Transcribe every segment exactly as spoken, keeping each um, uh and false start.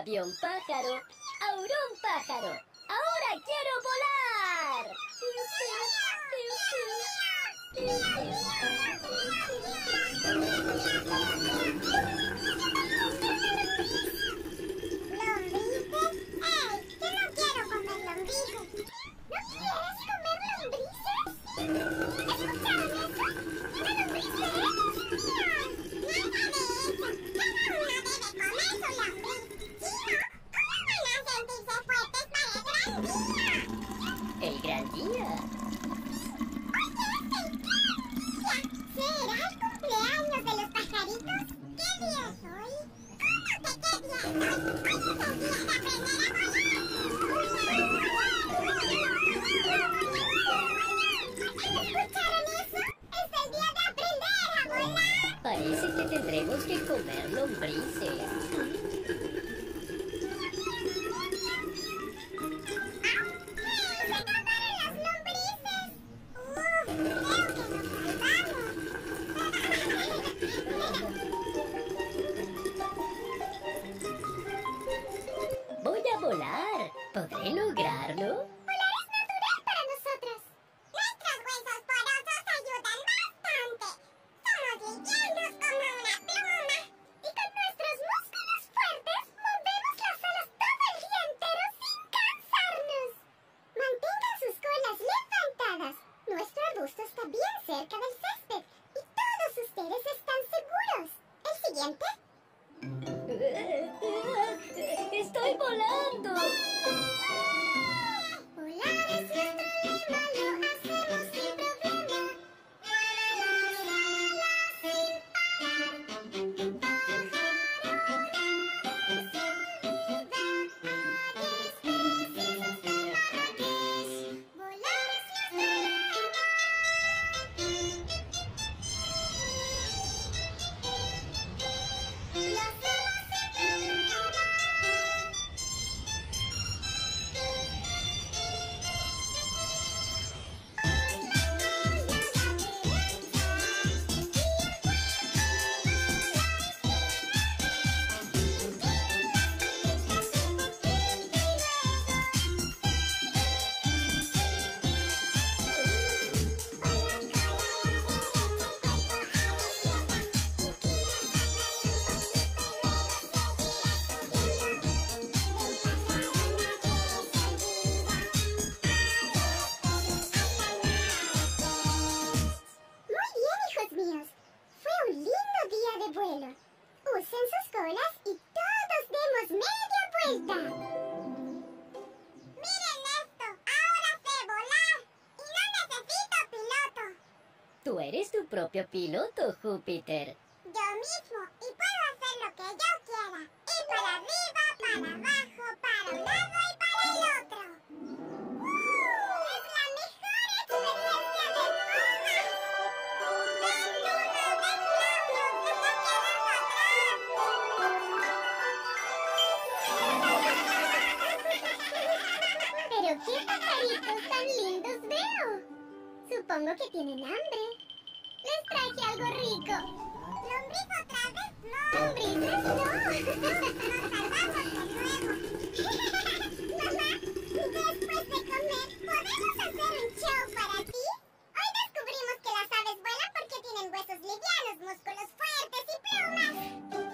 avión pájaro, Aurón pájaro. ¡Ahora quiero volar! ¿Lombrices? ¡Ey! ¡Yo no quiero comer lombrices! ¿No quieres comer lombrices? ¿Escucharon eso? ¡Una lombriz bebé! ¡Ay! ¡Nada de eso! Cada uno debe comer su lombriz. Si no, ¿cómo van a sentirse fuertes para el gran día? ¡El gran día! ¡Oye, es el gran día! ¿Será el cumpleaños de los pajaritos? ¿Qué día es hoy? ¿Cómo que qué día es hoy? ¡Hoy es el día de aprender a volar! ¿Escucharon eso? ¡Es el día de aprender a volar! Parece que tendremos que comer lombrices. ¡Hey! ¡Se acabaron las lombrices! ¡Uf! Creo que nos salvamos. ¡Voy a volar! ¿Podré lograrlo? Volar es natural para nosotros. Nuestros huesos porosos ayudan bastante. Somos livianos como una pluma. Y con nuestros músculos fuertes movemos las alas todo el día entero sin cansarnos. Mantengan sus colas levantadas. Nuestro arbusto está bien cerca del césped. Y todos ustedes están seguros. ¿El siguiente? ¡Estoy volando! Volar es nuestro lema, lo hacemos sin problema. Las alas sin parar. Pájaro grande sin unidad. Especies hasta Marrakech. Volar es nuestro lema. Lo hacemos sin problema. Muy bien, hijos míos. Fue un lindo día de vuelo. Usen sus colas y todos demos media vuelta. Miren esto. Ahora sé volar. Y no necesito piloto. Tú eres tu propio piloto, Júpiter. Yo mismo. Y puedo hacer lo que yo quiera. Y para arriba, para abajo, para un lado y para el otro. ¡Uh! ¡Es la mejor experiencia del mundo! ¡Ven, Luna! ¡Ven, Claudio! ¡Se está quedando atrás! ¡Pero qué pajaritos tan lindos veo! Supongo que tienen hambre. Les traje algo rico. ¿Lombriz otra vez? No. ¿Lombrices? No. Nos salvamos de nuevo. Mamá, después de comer, ¿podemos hacer un show para ti? Hoy descubrimos que las aves vuelan porque tienen huesos livianos, músculos fuertes y plumas.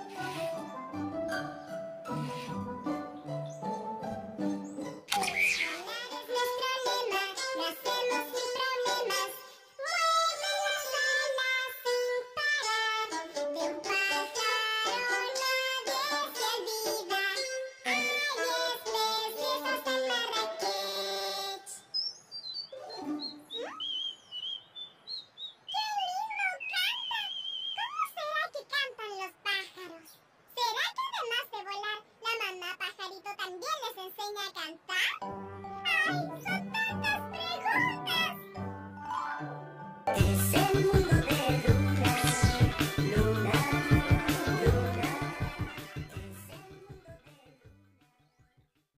Volar es nuestro lema, nacemos sin problemas. Mueven las alas sin parar. De un pájaro nadie se olvida. Hay especies hasta en Marrakech. ¿Mm? ¡Qué lindo canta! ¿Cómo será que cantan los pájaros? ¿Será que además de volar, la mamá pajarito también les enseña a cantar? ¡Ay, son tantas preguntas! Es el